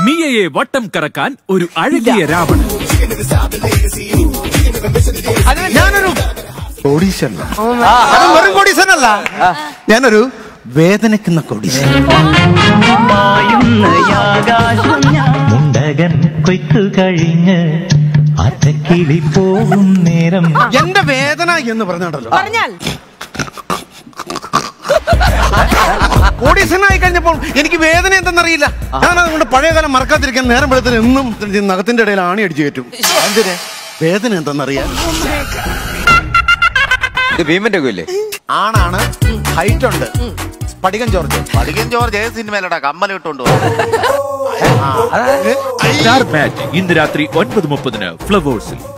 മിയയെ വട്ടം കറക്കാൻ ഒരു അഴകിയ രാവണൻ. ഞാനൊരു കോടീശ്വരനല്ല, ഞാനൊരു വേദനിക്കുന്ന കോടീശ്വരൻ. മുണ്ടകൻ കൊയ്ത്തു കഴിഞ്ഞ് അറ്റക്കിളി പോകും നേരം. എന്റെ വേദന എന്ന് പറഞ്ഞാണല്ലോ, കോടീശ്വരനായി കഴിഞ്ഞപ്പോൾ എനിക്ക് വേദന എന്തെന്നറിയില്ല. ഞാൻ അതുകൊണ്ട് പഴയകാലം മറക്കാതിരിക്കാൻ നേരം വെളുത്തിന് എന്നും നഖത്തിന്റെ ഇടയിൽ ആണി അടിച്ചു കയറ്റും. വേദന എന്തെന്നറിയാൻ. ഭീമന്റെ കൊല്ലേ ആണാണ്, ഹൈറ്റ് ഉണ്ട്. പടികൻ ജോർജ് ഏത് സിനിമയിലടാ കമ്മൽ ഇട്ടുണ്ടോ? സ്റ്റാർ മാറ്റ് ഇന്ന് രാത്രി 9:30 ഫ്ലവേഴ്സിൽ.